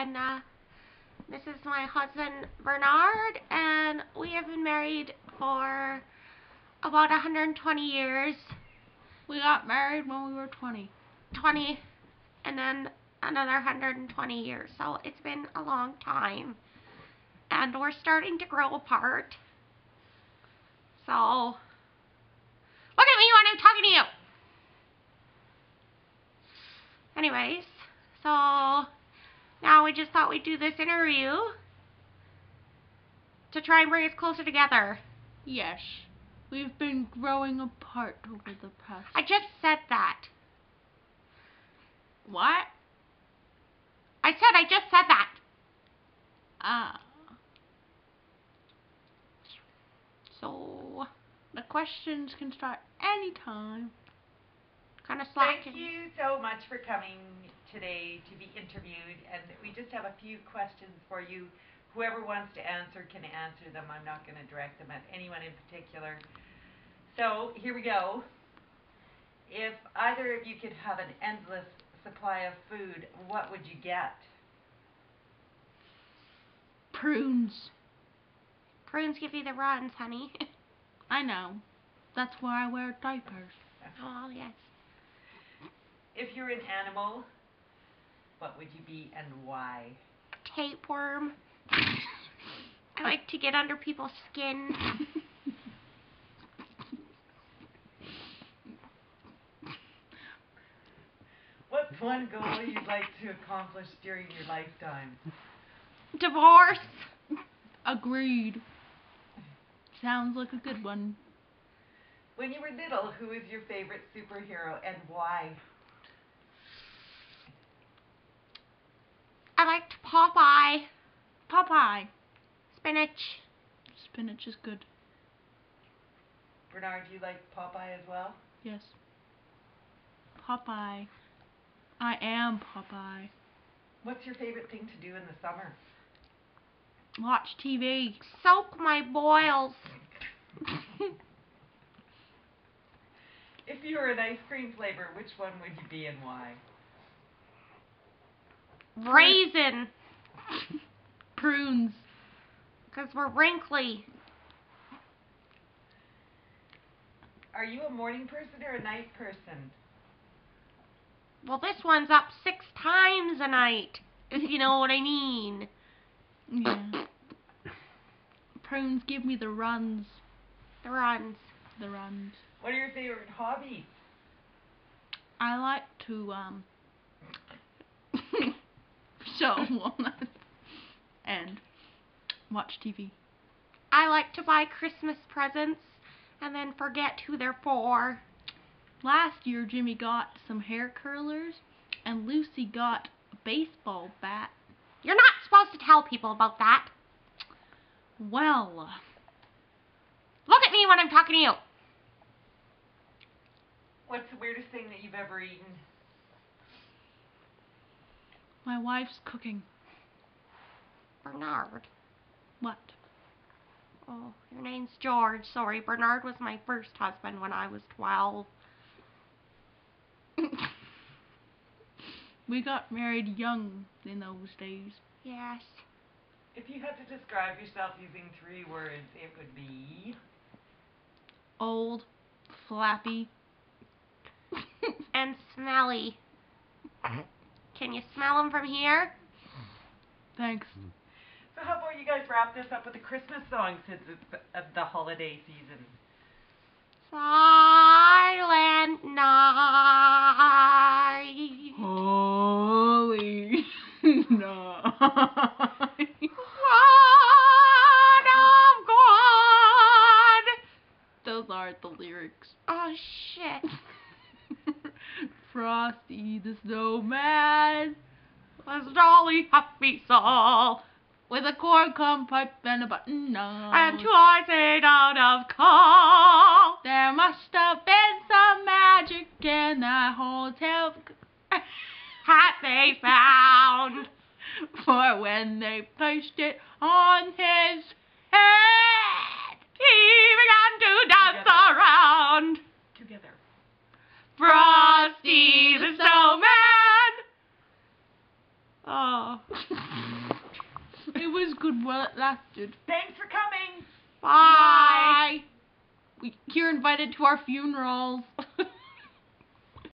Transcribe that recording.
and this is my husband Bernard, and we have been married for about 120 years. We got married when we were 20. 20, and then another 120 years, so it's been a long time, and we're starting to grow apart. So look at me when I'm talking to you. Anyways, so now we just thought we'd do this interview to try and bring us closer together. Yes, we've been growing apart over the past... I just said that. What? I said I just said that. Ah. So the questions can start anytime. Kind of slacking. Thank you so much for coming today to be interviewed, and we just have a few questions for you. Whoever wants to answer can answer them. I'm not going to direct them at anyone in particular. So here we go. If either of you could have an endless supply of food, what would you get? Prunes. Prunes give you the runs, honey. I know. That's why I wear diapers. Oh, yes. If you're an animal, what would you be and why? Tapeworm. I like to get under people's skin. What's one goal you'd like to accomplish during your lifetime? Divorce. Agreed. Sounds like a good one. When you were little, who was your favorite superhero and why? I liked Popeye. Popeye. Spinach. Spinach is good. Bernard, you like Popeye as well? Yes. Popeye. I am Popeye. What's your favorite thing to do in the summer? Watch TV. Soak my boils. If you were an ice cream flavor, which one would you be and why? Raisin. Prunes. Because we're wrinkly. Are you a morning person or a night person? Well, this one's up 6 times a night, if you know what I mean. Yeah. Prunes give me the runs. The runs. The runs. What are your favorite hobbies? I like to, shell walnuts and watch TV. I like to buy Christmas presents and then forget who they're for. Last year, Jimmy got some hair curlers, and Lucy got a baseball bat. You're not supposed to tell people about that. Well, look at me when I'm talking to you. What's the weirdest thing that you've ever eaten? my wife's cooking. Bernard. What? Oh, your name's George. Sorry, Bernard was my first husband when I was 12. We got married young in those days. Yes. If you had to describe yourself using 3 words, it would be... Old, flappy, And smelly. Can you smell them from here? thanks. So how about you guys wrap this up with a Christmas song since it's the holiday season? Silent night. Holy night. Son of God. Those aren't the lyrics. Oh, shit. Frosty the Snowman Was jolly happy soul. with a corncob pipe and a button nose. And twice made out of coal. There must have been some magic in that hotel Hat they found. for when they placed it on his head. He began to dance Together. around. Together. Frosty the Snowman Oh. It was good while it lasted. Thanks for coming. Bye. You're invited to our funerals.